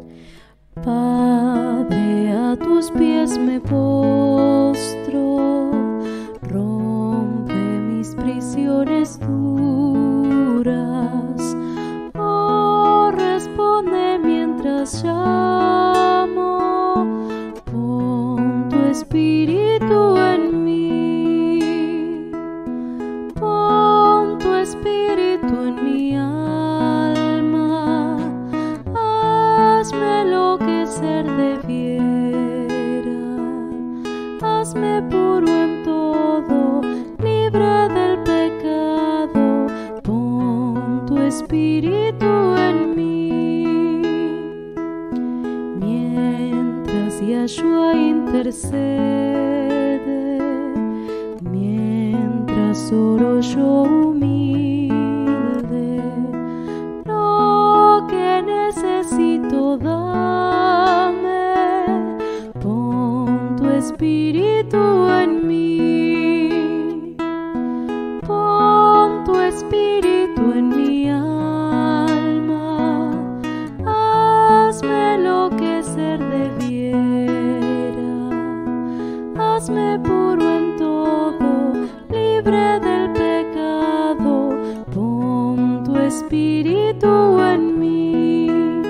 Padre, a tus pies me postro, rompe mis prisiones duras. Oh, responde mientras llamo, pon tu espíritu en mí, pon tu espíritu en mi alma, hazme enloquecer debiera, hazme puro en todo, libre del pecado, pon tu espíritu en mí. Mientras Yahshua intercede, mientras oro yo humilde, lo que necesito dame, pon tu espíritu en mí, pon tu espíritu en mi alma, hazme enloquecer debiera, hazme puro en todo, libre del pecado, pon tu espíritu en mí.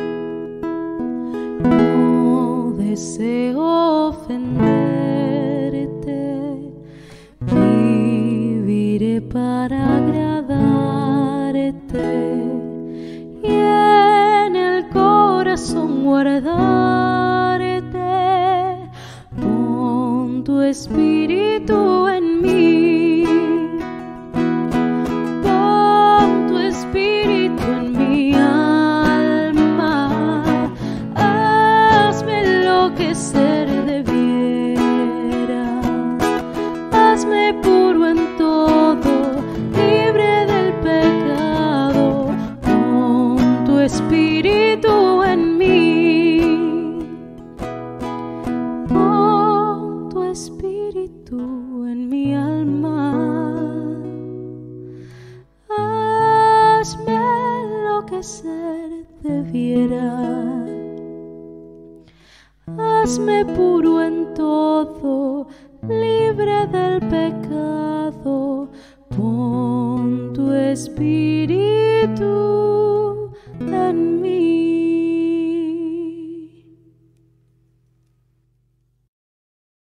No deseo ofenderte, viviré para agradarte y en el corazón guardarte, pon tu espíritu en mí, pon tu espíritu en mi alma, hazme enloquecer debiera, hazme puro en todo, libre del pecado, pon tu espíritu en mí, pon tu espíritu en mi alma, hazme enloquecer debiera, hazme puro en todo, libre del pecado, pon tu espíritu